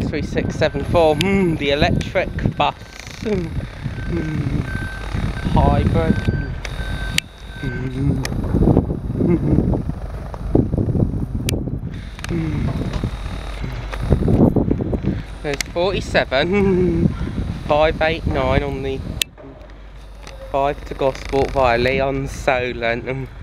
3674. The electric bus. Hybrid. There's 47 589 on the 5 to Gosport via Leon Solent.